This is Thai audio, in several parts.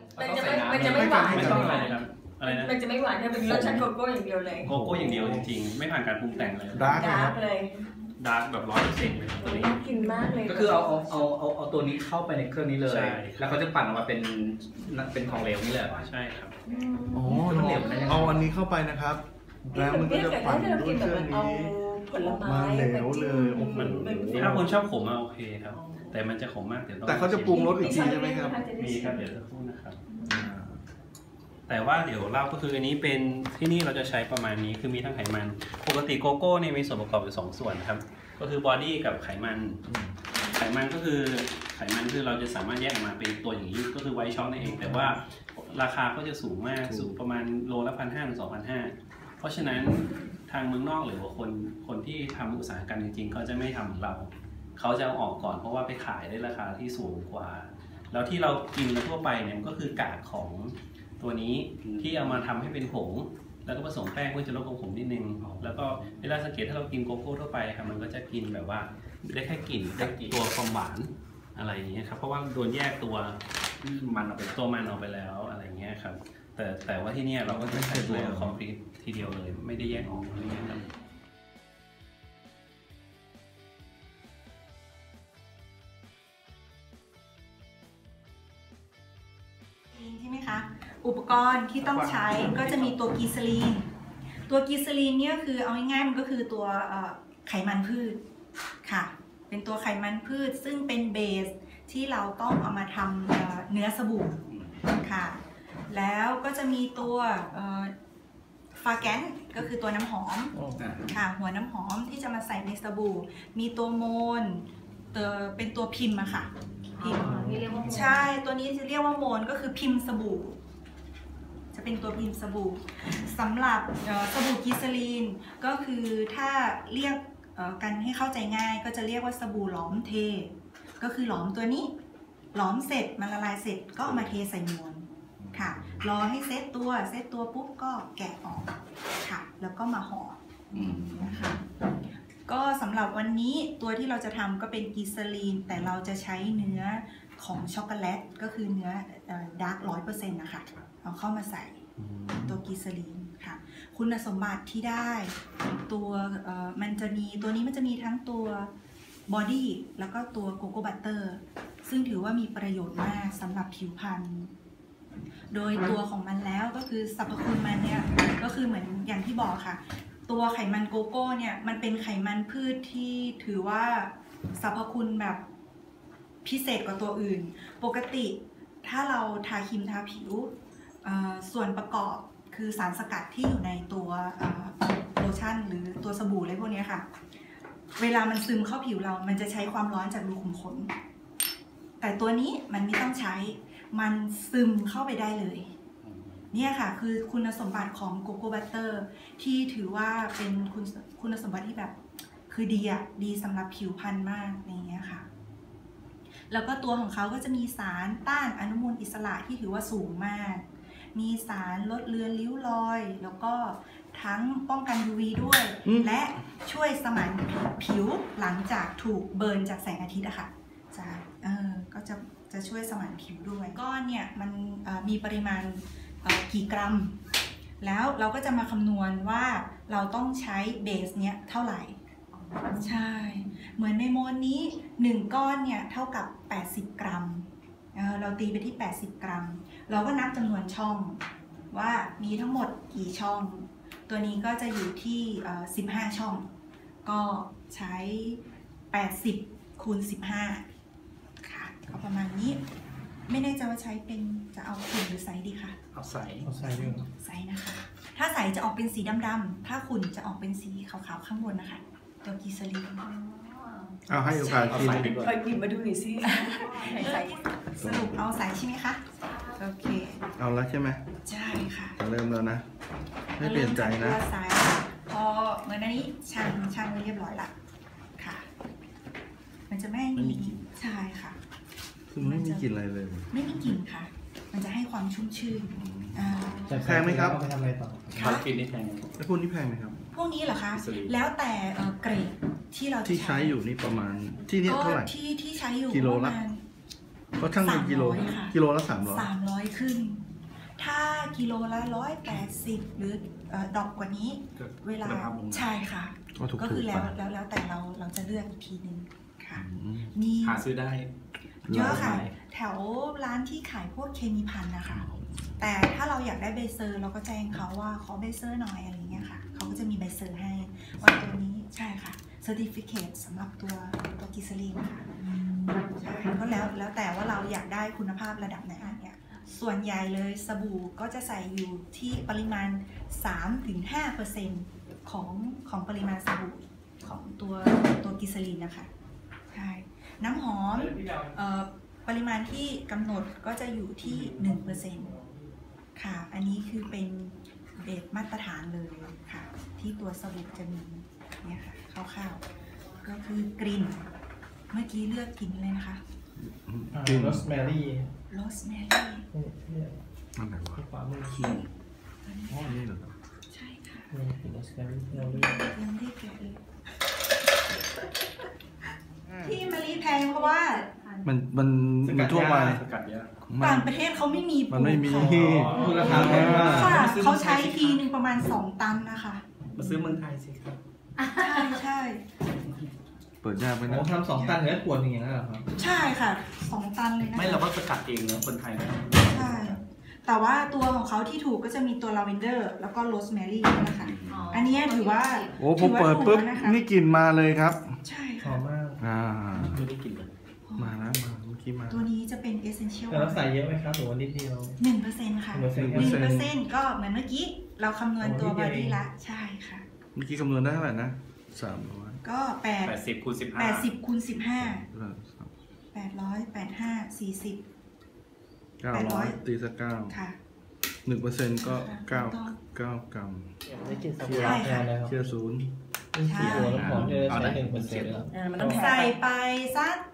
มันจะไม่หวานไม่ต้องอะไรเลยครับอะไรนะมันจะไม่หวานแค่เป็นรสชาติโกโก้อย่างเดียวเลยโกโก้อย่างเดียวจริงๆไม่ผ่านการปรุงแต่งเลยดาร์กเลยดาร์กแบบ100%เลยตัวนี้กินมากเลยก็คือเอาตัวนี้เข้าไปในเครื่องนี้เลยแล้วเขาจะปั่นออกมาเป็นของเหลวนี่เลยใช่ครับอ๋อเอาอันนี้เข้าไปนะครับแล้วมันก็จะปั่นด้วยเครื่องนี้ผลไม้มาเหลวเลยถ้าคนชอบขมโอเคครับแต่มันจะขมมากเดี๋ยวต้องแต่เขาจะปรุงรสอีกทีใช่ไหมครับมีครับเดี๋ยวสักครู่นะครับแต่ว่าเดี๋ยวเล่าก็คืออันนี้เป็นที่นี่เราจะใช้ประมาณนี้คือมีทั้งไขมันปกติโกโก้เนี่ยมีส่วนประกอบอยู่2ส่วนนะครับก็คือบอดี้กับไขมันก็คือไขมันคือเราจะสามารถแยกออกมาเป็นตัวอย่างนี้ก็คือไวท์ช็อกนั่นเองแต่ว่าราคาก็จะสูงมากสูงประมาณโลละ1,500 ถึง 2,500เพราะฉะนั้นทางเมืองนอกหรือว่าคนที่ทำอุตสาหกรรมจริงๆเขาจะไม่ทำเราเขาจะเอาออกก่อนเพราะว่าไปขายได้ราคาที่สูงกว่าแล้วที่เรากินทั่วไปเนี่ยก็คือกากของตัวนี้ที่เอามาทำให้เป็นผงแล้วก็ผสมแป้งเพื่อจะลดความขมนิดนึงแล้วก็เวลาสังเกตถ้าเรากินโกโก้ทั่วไปครับมันก็จะกินแบบว่าได้แค่กลิ่นตัวความหวานอะไรอย่างเงี้ยครับเพราะว่าโดนแยกตัวมันออกไปแล้วอะไรเงี้ยครับแต่ว่าที่นี่เราก็จะใช้ตัวคอมพลีททีเดียวเลยไม่ได้แยกออกอะไรเงี้ยครับใช่ไหมคะอุปกรณ์ที่ต้องใช้ก็จะมีตัวกีซาลีนเนี่ยคือเอาง่ายๆมันก็คือตัวไขมันพืชค่ะเป็นตัวไขมันพืชซึ่งเป็นเบสที่เราต้องเอามาทำเนื้อสบู่ค่ะแล้วก็จะมีตัวฟาแกนก็คือตัวน้ำหอมค่ะหัวน้ำหอมที่จะมาใส่ในสบู่มีตัวโมนเป็นตัวพิมพ์อะค่ะใช่ตัวนี้จะเรียกว่าโมนก็คือพิมพ์สบู่จะเป็นตัวพิมพ์สบู่สำหรับสบู่กีซาลีนก็คือถ้าเรียกกันให้เข้าใจง่ายก็จะเรียกว่าสบู่หลอมเทก็คือหลอมตัวนี้หลอมเสร็จมันละลายเสร็จก็เอามาเทใส่มวลค่ะรอให้เซตตัวปุ๊บก็แกะออกค่ะแล้วก็มาห่อนะคะก็สำหรับวันนี้ตัวที่เราจะทำก็เป็นกีซาลีนแต่เราจะใช้เนื้อของช็อกโกแลตก็คือเนื้อดาร์ก100%นะคะเอาเข้ามาใส่ตัวกีซาลีนค่ะคุณสมบัติที่ได้ตัวมันจะมีตัวนี้มันจะมีทั้งตัวบอดี้แล้วก็ตัวโกโก้บัตเตอร์ซึ่งถือว่ามีประโยชน์มากสำหรับผิวพรรณโดยตัวของมันแล้วก็คือสรรพคุณมันเนี่ยก็คือเหมือนอย่างที่บอกค่ะตัวไขมันโกโก้เนี่ยมันเป็นไขมันพืชที่ถือว่าสรรพคุณแบบพิเศษกว่าตัวอื่นปกติถ้าเราทาครีมทาผิวส่วนประกอบคือสารสกัดที่อยู่ในตัวโลชั่นหรือตัวสบู่อะไรพวกนี้ค่ะเวลามันซึมเข้าผิวเรามันจะใช้ความร้อนจากรูขุมขนแต่ตัวนี้มันไม่ต้องใช้มันซึมเข้าไปได้เลยเนี่ยค่ะคือคุณสมบัติของโกโก้บัตเตอร์ที่ถือว่าเป็นคุณสมบัติที่แบบคือดีสำหรับผิวพรรณมากอย่างเงี้ยค่ะแล้วก็ตัวของเขาก็จะมีสารต้านอนุมูลอิสระที่ถือว่าสูงมากมีสารลดเลือนริ้วรอยแล้วก็ทั้งป้องกัน UV ด้วยและช่วยสมานผิวหลังจากถูกเบิร์นจากแสงอาทิตย์อะค่ะก็จะช่วยสมานผิวด้วยก้อนเนี่ยมันมีปริมาณกี่กรัมแล้วเราก็จะมาคำนวณว่าเราต้องใช้เบสเนี้ยเท่าไหร่ใช่เหมือนในโมนนี้1ก้อนเนี่ยเท่ากับ80กรัมเราตีไปที่80กรัมเราก็นับจำนวนช่องว่ามีทั้งหมดกี่ช่องตัวนี้ก็จะอยู่ที่15ช่องก็ใช้80คูณ15ค่ะก็ประมาณนี้ไม่แน่ใจว่าใช้เป็นจะเอาขุ่นหรือใสดีคะเอาใสด้วยใสนะคะถ้าใสจะออกเป็นสีดำๆถ้าขุ่นจะออกเป็นสีขาวๆข้างบนนะคะตัวกีซาลีนเอาให้โอกาสกินไปหยิบมาดูหน่อยสิสรุปเอาใสใช่ไหมคะโอเคเอาแล้วใช่ไหมใช่ค่ะเริ่มแล้วนะไม่เปลี่ยนใจนะใสพอเหมือนอันนี้ช่างไว้เรียบร้อยละค่ะมันจะไม่มีใช่ค่ะคือไม่มีกลิ่นอะไรเลยไม่มีกลิ่นค่ะมันจะให้ความชุ่มชื่นแพงไหมครับไปทำอะไรต่อกินนี่แพงแล้วพวกนี้แพงไหมครับพวกนี้เหรอคะแล้วแต่เกรดที่เราที่ใช้อยู่นี่ประมาณที่นี่เท่าไหร่ที่ใช้อยู่กิโลละก็ช่างเป็นกิโล 300ค่ะกิโลละ300 300ขึ้น ถ้ากิโลละ180หรือดอกกว่านี้เวลาใช่ค่ะ ก็คือแล้วแต่เราจะเลือกอีกทีนึงค่ะ มีหาซื้อได้เยอะค่ะ แถวร้านที่ขายพวกเคมีภัณฑ์นะคะแต่ถ้าเราอยากได้ใบเซอร์เราก็แจ้งเขาว่าขอใบเซอร์หน่อยอะไรเงี้ยค่ะเขาก็จะมีใบเซอร์ให้ว่าตัวนี้ใช่ค่ะเซอร์ติฟิเคตสำหรับตัวกิซาลีนนะคะใช่ก็แล้วแต่ว่าเราอยากได้คุณภาพระดับไหนเนี่ยส่วนใหญ่เลยสบู่ก็จะใส่อยู่ที่ปริมาณ 3-5% ของปริมาณสบู่ของตัวกิซาลีนนะคะใช่น้ำหอมปริมาณที่กำหนดก็จะอยู่ที่ 1% ค่ะอันนี้คือเป็นเบสมาตรฐานเลยค่ะที่ตัวสบู่จะมีเนี่ยค่ะคร่าวๆก็คือกลิ่นเมื่อกี้เลือกกลิ่นเลยนะคะโรสแมรี่โรสแมรี่อันไหนวะขวามืออ๋อนี่เหรอใช่ค่ะนี่โรสแมรี่เราเลือกยังไม่ได้แกะเลยที่มะลิแพงเพราะว่ามันมีทั่วไปสกัดยากต่างประเทศเขาไม่มีปลูกมันไม่มีค่ะราคาแพงมากค่ะเขาใช้ทีนึงประมาณ2 ตันนะคะมาซื้อเมืองไทยสิครับใช่เปิดยากไปผนะมทำ2 ตันเหลือขวดอย่างนั้นเหรอครับใช่ค่ะ2 ตันเลยนะไม่เราก็สกัดเองเนอะคนไทยนะใช่แต่ว่าตัวของเขาที่ถูกก็จะมีตัวลาเวนเดอร์แล้วก็โรสแมรี่นะคะอันนี้ถือว่าโอ้ผมเปิดปุ๊บถือว่าถูกแล้วนะคะนี่กลิ่นมาเลยครับใช่หอค่ะมมากไม่ได้กินเลยมาแล้วมาเมื่อกี้มาตัวนี้จะเป็น essential แต่เราใส่เยอะไหมครับหรือว่านิดเดียว 1%ค่ะ 1% 1%ก็เหมือนเมื่อกี้เราคำนวณตัวบอดี้ละใช่ค่ะเมื่อกี้คำนวณได้เท่าไหร่นะ300 ก็ 80 คูณ 15 80คูณ15 800 85 40 900ตีสัก9 ค่ะ 1%ก็9 กรัมได้กินสบู่ล้างแทนเลยครับเชื่อศูนย์นี่สีหัวน้ำหอมจะใช้1%แล้วมันต้องแพงใส่ไปสัก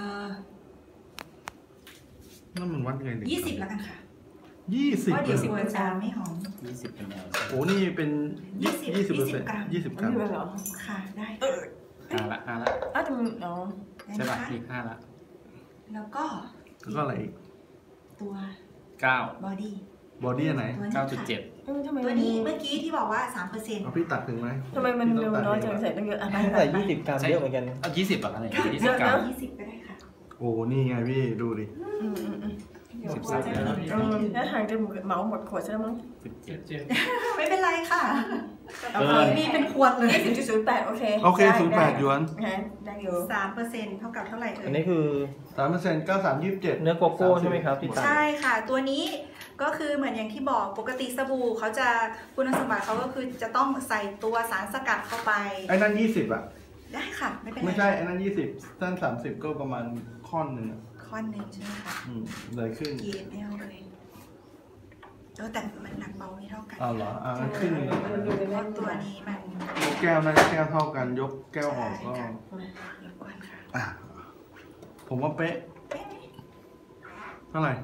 นั่นมันวัดยังไงเนี่ย 20แล้วกันค่ะ 20 เพราะเดี๋ยวกลัวจะไม่หอม 20เป็นแนวโอ้นี่เป็น 20 กรัม 20 กรัมไม่เป็นเหรอค่ะได้ 5 ละอ้าวแต่มันอ๋อได้ใช่ไหมป่ะคะอีก5 ละแล้วก็แล้วก็อะไรอีกตัว 9 บอดี้บอดี้อันไหนตัวนี้ค่ะ 9.7 ทำไมตัวนี้เมื่อกี้ที่บอกว่า 3% เอาพี่ตัดถึงไหมทำไมมันเร็วน้อยจังใส่ตั้งเยอะอ่ะใส่20 กรัมเยอะเหมือนกันเอา20แบบอะไรค่ะ 20 กรัม 20ก็ได้ค่ะโอ้นี่ไงพี่ดูดิเดี๋ยว 13 กลัวจะแล้วทางจะเหมาหมดขวดใช่ไหมมั้ง 17 ไม่เป็นไรค่ะเอาไปมีเป็นขวดเลย 20.08โอเคโอเค08หยวนโอเคได้อยู่ 3%เท่ากับเท่าไหร่เอ่อัยนนี้คือ 3% 93 27 เนื้อโกโก้ใช่ไหมครับที่ตัดใช่ค่ะ ตัวนี้ก็คือเหมือนอย่างที่บอกปกติสบู่เขาจะคุณสมบัติเขาก็คือจะต้องใส่ตัวสารสกัดเข้าไปไอ้นั่น20อ่ะได้ค่ะ ไม่เป็นไรไม่ใช่ไอ้นั่น20ท่าน30 ก็ประมาณค่อนหนึ่งอะข้อนหนึ่งใช่ไหมคะเลยขึ้นกีดแนวเลยแต่มันหนักเบาไม่เท่ากันอ้าวเหรอขึ้นหนึ่งเพราะตัวนี้มันยกแก้วนะแก้วเท่ากันยกแก้วออกก็ใช่ค่ะเดี๋ยวก่อนค่ะอ่ะผมว่าเป๊ะเป๊ะไหมเท่าไหร่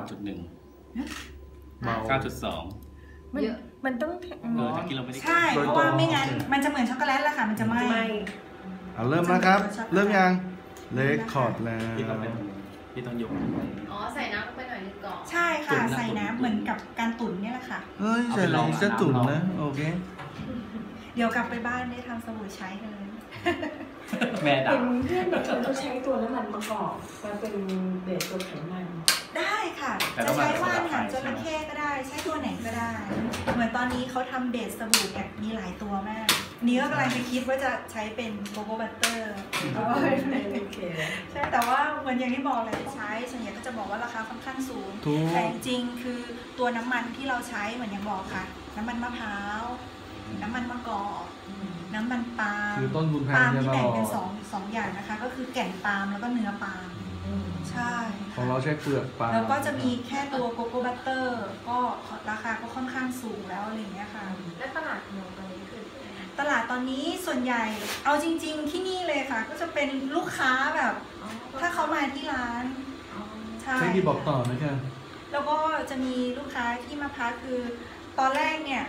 9.1 เบา 9.2 มันต้องตะกี้เราไม่ได้ใช่ เพราะว่าไม่งั้นมันจะเหมือนช็อกโกแลตแล้วค่ะ มันจะไหม้ไม่เอาเริ่มแล้วครับ เริ่มยังเลคคอร์ดแล้วพี่ต้องเป็นพี่ต้องยกอ๋อ ใส่น้ำลงไปหน่อยนึงก่อนใช่ค่ะ ใส่น้ำเหมือนกับการตุ๋นเนี่ยแหละค่ะเฮ้ยใส่อะไรจะตุ๋นนะโอเคเดี๋ยวกลับไปบ้านได้ทำสบู่ใช้กันเลยแม่ด่าเห็นเพื่อนบอกเขาใช้ตัวน้ำมันมะกอกมาเป็นเบสตัวไขมันได้ค่ะ จะใช้ว่านหางจระเข้ก็ได้ ใช้ตัวไหนก็ได้ เหมือนตอนนี้เขาทำเบสสบู่แบบมีหลายตัวมากนี้ก็กำลังจะคิดว่าจะใช้เป็นโกโก้บัตเตอร์โอเคใช่แต่ว่าเหมือนอย่างที่บอกเลยใช้ส่วนใหญ่ก็จะบอกว่าราคาค่อนข้างสูงถูกแต่จริงๆคือตัวน้ำมันที่เราใช้เหมือนอย่างบอกค่ะ น้ำมันมะพร้าว น้ำมันมะกอกน้ำมันปาล์มคือต้นทุนแพปาง ล์มจะที่ตแบ่งลอเป็นดสองอย่างนะคะ ก็คือแก่นปาล์มแล้วก็เนื้อปาล์มใช่ของเราใช้เปลือกปลาแล้วก็จะมีแค่ตัวโกโก้บัตเตอร์ก็ราคาก็ค่อนข้างสูงแล้วอะไรอย่างเงี้ยค่ะและตลาดหนูตอนนี้คือตลาดตอนนี้ส่วนใหญ่เอาจริง ๆ ที่นี่เลยค่ะ ก็จะเป็นลูกค้าแบบ ถ้าเขามาที่ร้านใช่ใช้ที่บอกต่อไหมครับแล้วก็จะมีลูกค้าที่มาพักคือตอนแรกเนี่ย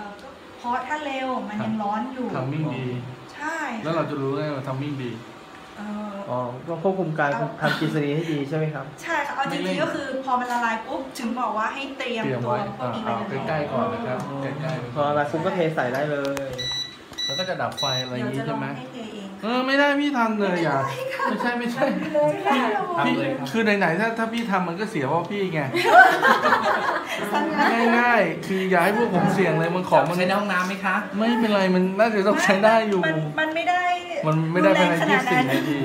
เพราะถ้าเร็วมันยังร้อนอยู่ทำมิ่งดีใช่แล้วเราจะรู้ได้ว่าทำมิ่งดีอ๋อก็ควบคุมการทำกินซีรีให้ดีใช่ไหมครับใช่ค่ะเอาจริงๆก็คือพอมันละลายปุ๊บถึงบอกว่าให้เตรียมตัวพวกนี้ไว้ใกล้ๆก่อนนะครับใกล้ๆพอละลายปุ๊บก็เทใส่ได้เลยแล้วก็จะดับไฟอะไรอย่างเดี๋นี้ยวจะลใช่องไหมให้เทเองไม่ได้พี่ทำเลยอย่าไม่ใช่พี่ทำเลยครับคือไหนๆถ้าพี่ทำมันก็เสียเพราะพี่ไงสั้นนะง่ายๆคืออย่าให้พวกผมเสี่ยงเลยมันของมันใช้ในห้องน้ำไหมคะไม่เป็นไรมันน่าจะต้องใช้ได้อยู่มันไม่ได้มันไม่ได้ภายในรุนแรงขนาดนั้น 24 นาที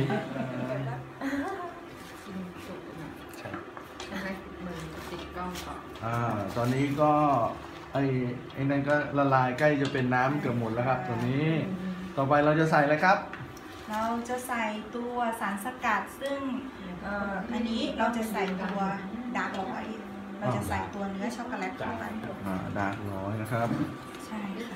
ใช่มือติดกล้องก่อนตอนนี้ก็ไอ้นั่นก็ละลายใกล้จะเป็นน้ำเกือบหมดแล้วครับตอนนี้ต่อไปเราจะใส่อะไรครับเราจะใส่ตัวสารสกัดซึ่งอันนี้เราจะใส่ตัวดาร์กร้อยเราจะใส่ตัวเนื้อช็อกโกแลตเข้าไปดาร์กร้อยนะครับใช่ค่ะ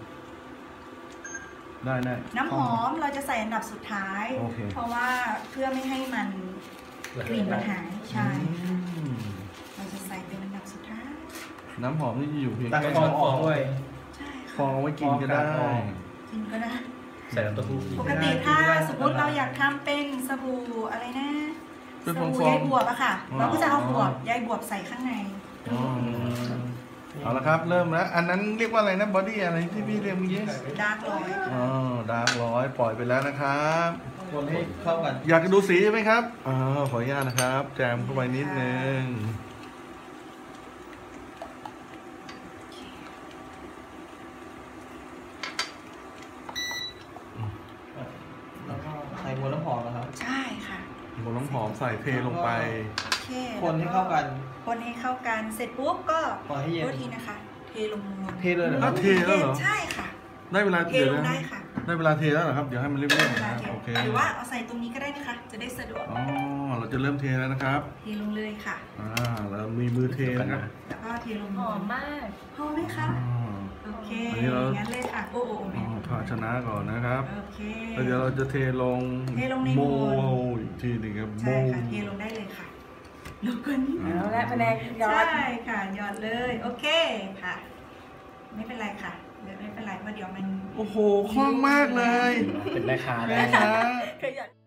ได้น้ำหอมเราจะใส่อันดับสุดท้ายโอเคเพราะว่าเพื่อไม่ให้มันกลิ่นมันหายใช่อืมเราจะใส่เป็นอันดับสุดท้ายน้ำหอมนี่จะอยู่เพียงตักแค่ฟองออกด้วยใช่ฟค่ะองเอาไว้กินก็ได้กินก็ได้ใส่น้ำเต้าหู้ปกติถ้าสมมติเราอยากทำเป็นสบู่อะไรนะเป็นสฟองบู่ๆใยบวบอะค่ะอ๋อเราก็จะเอาบวบใยบวบใส่ข้างในเอาละครับเริ่มแล้วอันนั้นเรียกว่าอะไรนะบอดี้อะไรที่พี่เรียกเมื่อกี้ดาร์กร้อยดาร์กร้อยปล่อยไปแล้วนะครับคนให้เข้ากันอยากจะดูสีใช่ไหมครับขออนุญาตนะครับ แจมเข้าไปนิดนึงแล้วก็ใส่หัวน้ำหอมนะครับใช่ค่ะบนน้ำหอมใส่เทลงไปโอเคคนให้เข้ากันคนให้เข้ากันเสร็จปุ๊บก็ปล่อยให้เย็นโทษทีนะคะ เทลงเทเลยเหรอคอ้ารัวบเทแล้วเหรอใช่ค่ะได้เวลาเทเดี๋ยวลงนะได้ค่ะได้เวลาเทแล้วเหรอครับเดี๋ยวให้มันเริ่มๆเวลานะเทโอเคหรือว่าเอาใส่ตรงนี้ก็ได้นะคะ จะได้สะดวกเราจะเริ่มเทแล้วนะครับเทลงเลยค่ะเรามีมือเทนะครับแล้วก็เทลงหอมมากพอไหมคะ โอเคอันนี้เรางั้นเลยค่ะ โอ้โหภาชนะก่อนนะครับโอเคแล้วเดี๋ยวเราจะเทลงเทลงในโมโมอีกทีหนึ่งครับโมใช่ค่ะ เทลงได้เลยค่ะลงกันนี้เอาละแผนกยอดใช่ค่ะหยอดเลย โอเคค่ะ ไม่เป็นไรค่ะเดี๋ยวไม่เป็นไรเพราะเดี๋ยวมันโอ้โหคล่องมากเลยเป็นแม่ค้าแม่ค้าเคยหยอด